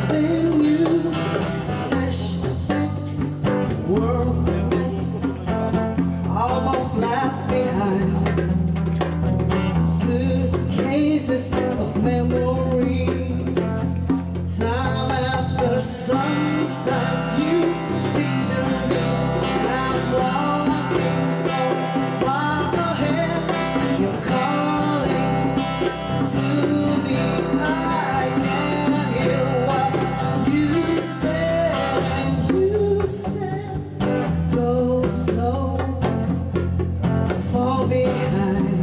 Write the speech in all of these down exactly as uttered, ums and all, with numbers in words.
something new. Flashback, world nights almost left behind. Suitcases of memories. Time after sometimes you picture me. I'm walking so far ahead. You're calling to me. I can hear what you said, and you said, go slow, fall behind.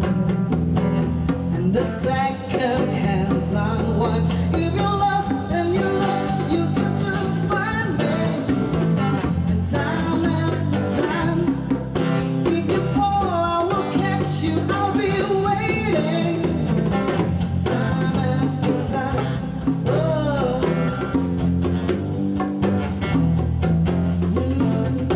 And the second hands on one. If you're lost and you love, you can find me. And time after time, if you fall, I will catch you. I'll be waiting. Time after time. Oh. Mm.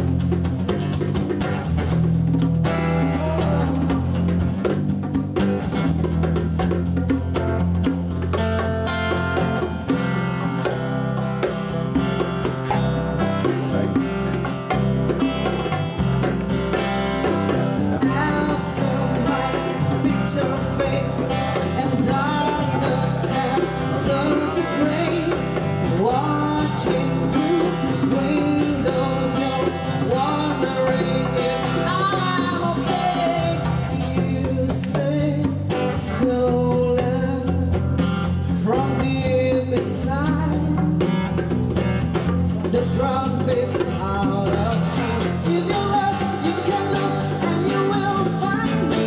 After my picture fades and darkness has turned to gray, watching through windows, you're wondering if I'm okay. You say, stolen from deep inside, the drum beats out of time. If you're lost, you can look and you will find me.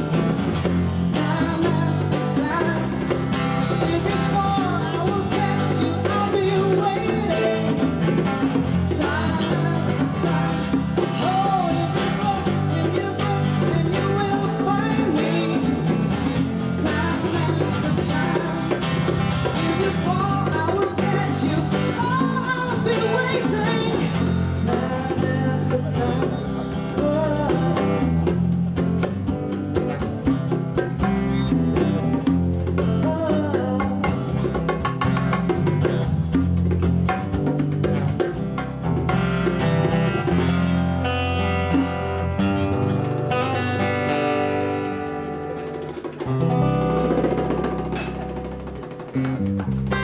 Time after time. If you fall, I will catch you. I'll be waiting. Time after time. Oh, if you're lost, if you look, then you will find me. Time after time. If you fall, I will catch you. Oh, I'll be waiting. Time after time. Oh. Oh.